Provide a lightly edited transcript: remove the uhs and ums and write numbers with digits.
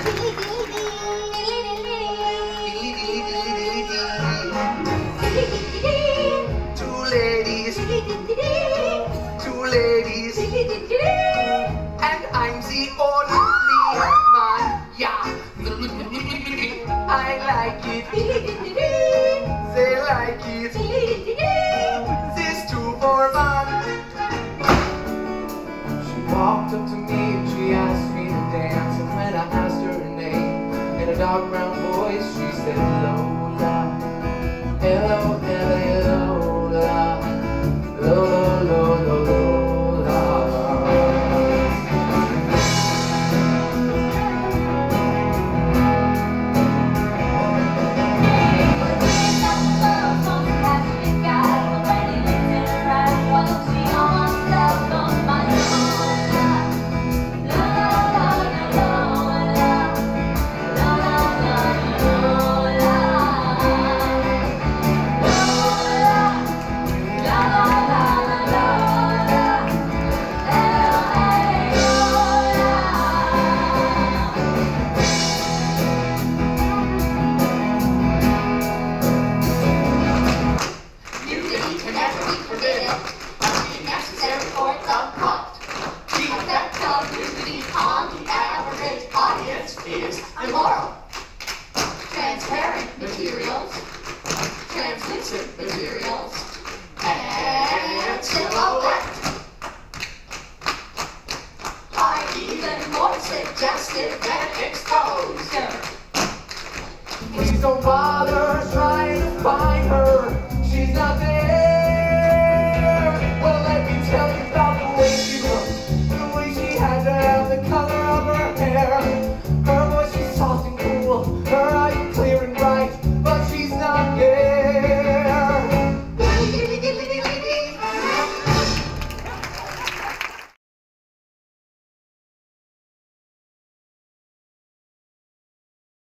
Two ladies, and I'm the only man. Yeah, I like it. They like it. This two for fun. She walked up to me and she asked me to dance, and when I asked her her name in a dark brown voice, she said Lola. Hello, hello, Lola. Lola, Lola, Lola. Is immoral. Transparent materials, translucent materials, and silhouette are even more suggestive than exposure. Please don't bother trying to find her. She's not there.